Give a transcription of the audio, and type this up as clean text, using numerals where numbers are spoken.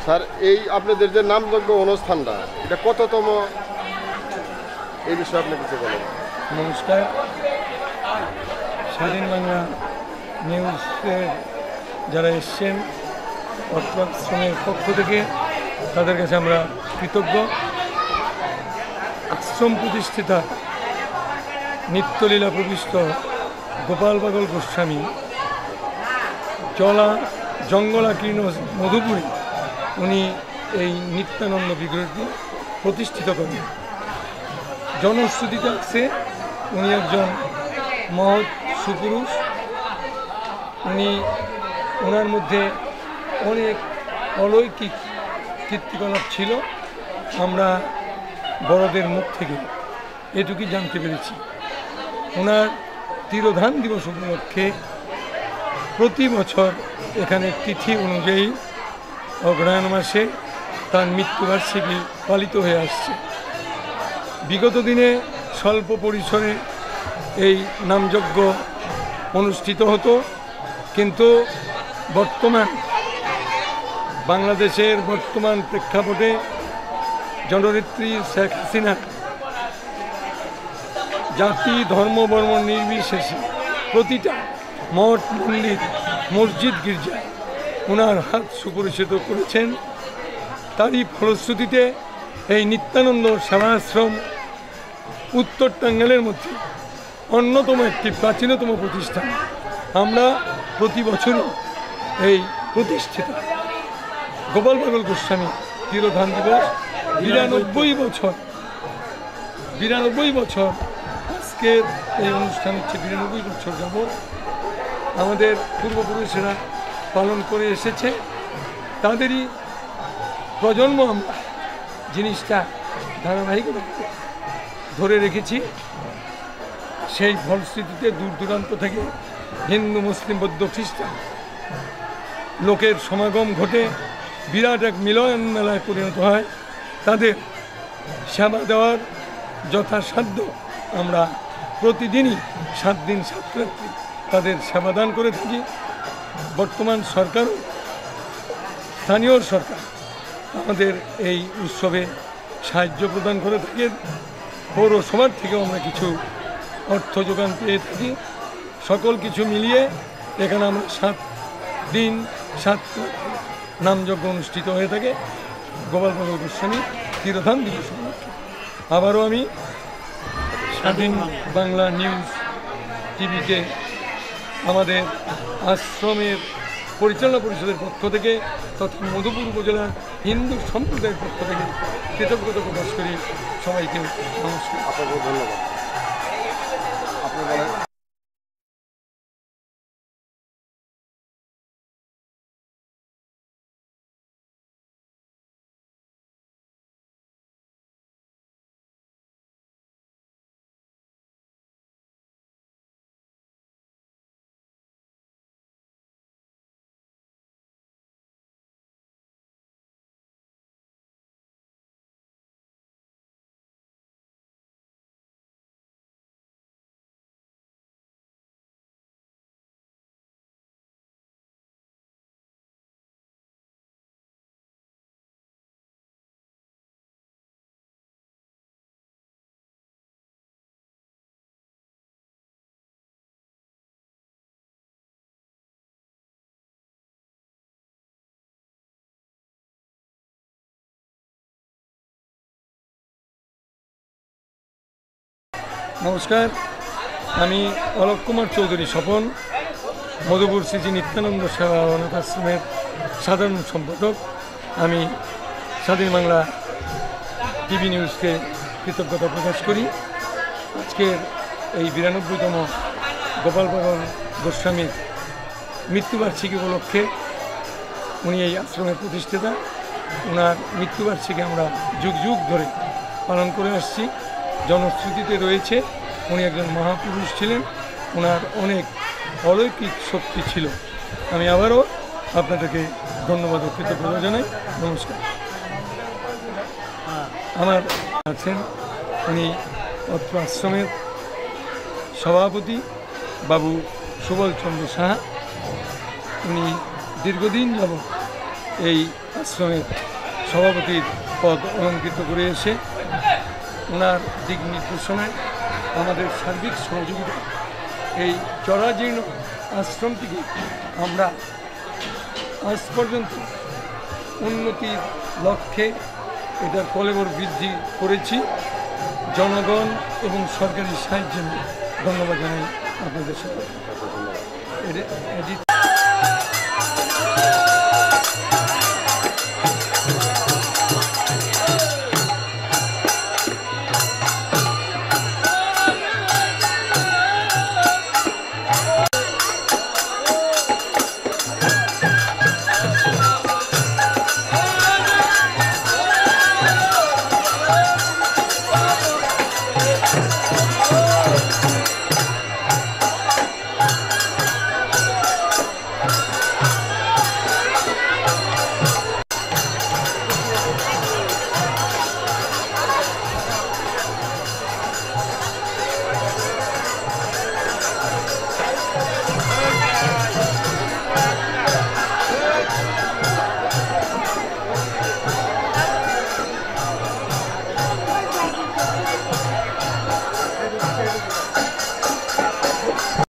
Sir এই আপনাদের যে নামযজ্ঞ অনুষ্ঠানটা এটা কততম, এই বিষয়ে আপনি কিছু বলেন। নমস্কার, স্বাধীন বাংলা নিউজের যারা এসছেন অত্র আশ্রমের পক্ষ থেকে তাদের কাছে আমরা কৃতজ্ঞ। আশ্রম প্রতিষ্ঠিতা নিত্যলীলা প্রবিষ্ট গোপাল পাগল গোস্বামী জঙ্গলাকীর্ণ মধুপুরী উনি এই নিত্যানন্দ বিগ্রহটি প্রতিষ্ঠিত করেন। জনশ্রুতিতে আছে উনি একজন মহৎ সুপুরুষ। ওনার মধ্যে অনেক অলৌকিক কীর্তিকলাপ ছিল। আমরা বড়দের মুখ থেকে এটুকুই জানতে পেরেছি। ওনার তিরোধান দিবস উপলক্ষে প্রতি বছর এখানে তিথি অনুযায়ী অগ্রহায়ণ মাসে তার মৃত্যুবার্ষিকী পালিত হয়ে আসছে। বিগত দিনে স্বল্প পরিসরে এই নামযজ্ঞ অনুষ্ঠিত হতো, কিন্তু বর্তমান বাংলাদেশের বর্তমান প্রেক্ষাপটে জননেত্রী শেখ হাসিনা জাতি ধর্ম বর্ণ নির্বিশেষে প্রতিটা মঠ মন্দির মসজিদ গির্জায় ওনার হাত সুপরিচিত করেছেন। তারই ফলশ্রুতিতে এই নিত্যানন্দ সেবাশ্রম উত্তর টাঙ্গাইলের মধ্যে অন্যতম একটি প্রাচীনতম প্রতিষ্ঠান। আমরা প্রতি বছরই এই প্রতিষ্ঠিত গোপাল পাগল গোস্বামী তিরোধান দিবস 92 বছর আজকের এই অনুষ্ঠান হচ্ছে 92 বছর যাবৎ আমাদের পূর্বপুরুষেরা পালন করে এসেছে। তাদেরই প্রজন্ম আমরা জিনিসটা ধারাবাহিকভাবে ধরে রেখেছি। সেই ফলশ্রুতিতে দূর দূরান্ত থেকে হিন্দু মুসলিম বৌদ্ধ খ্রিস্টান লোকের সমাগম ঘটে বিরাট এক মিলন মেলায় পরিণত হয়। তাদের সেবা দেওয়ার যথাসাধ্য আমরা প্রতিদিনই 7 দিন 7 রাত্রি তাদের সেবাদান করে থাকি। বর্তমান সরকারও স্থানীয় সরকার আমাদের এই উৎসবে সাহায্য প্রদান করে থাকে। পৌরসভার থেকেও আমরা কিছু অর্থ যোগান পেয়ে থাকি। সকল কিছু মিলিয়ে এখানে আমরা 7 দিন 7 নামযজ্ঞ অনুষ্ঠিত হয়ে থাকে গোপাল পাগল গোস্বামী তিরোধান দিবস উপলক্ষে। আবারও আমি স্বাধীন বাংলা নিউজ টিভিকে আমাদের আশ্রমের পরিচালনা পরিষদের পক্ষ থেকে তথা মধুপুর উপজেলার হিন্দু সম্প্রদায়ের পক্ষ থেকে কৃতজ্ঞতা প্রকাশ করি। সবাইকে নমস্কার। আপনাকে ধন্যবাদ। আপনি বলেন। নমস্কার, আমি অলোক কুমার চৌধুরী স্বপন, মধুপুর শ্রী নিত্যানন্দ সেবা অনাথ আশ্রমের সাধারণ সম্পাদক। আমি স্বাধীন বাংলা টিভি নিউজকে কৃতজ্ঞতা প্রকাশ করি। আজকের এই 92তম গোপাল পাগল গোস্বামীর মৃত্যুবার্ষিকী উপলক্ষে উনি এই আশ্রমের প্রতিষ্ঠাতা। ওনার মৃত্যুবার্ষিকী আমরা যুগ যুগ ধরে পালন করে আসছি। জনশ্রুতিতে রয়েছে উনি একজন মহাপুরুষ ছিলেন, ওনার অনেক অলৌকিক শক্তি ছিল। আমি আবারও আপনাদেরকে ধন্যবাদ ও কৃতজ্ঞতা জানাই। নমস্কার। আমার আছেন উনি অত্র আশ্রমের সভাপতি বাবু সুবল চন্দ্র সাহা। উনি দীর্ঘদিন যাবৎ এই আশ্রমের সভাপতির পদ অলঙ্কৃত করে এসে ওনার দিক নির্দেশনায় আমাদের সার্বিক সহযোগিতা এই জরাজীর্ণ আশ্রমটিকে আমরা আজ পর্যন্ত উন্নতির লক্ষ্যে এটার কলেবর বৃদ্ধি করেছি। জনগণ এবং সরকারি সাহায্যের জন্য ধন্যবাদ জানাই আপনাদের সাথে। এটি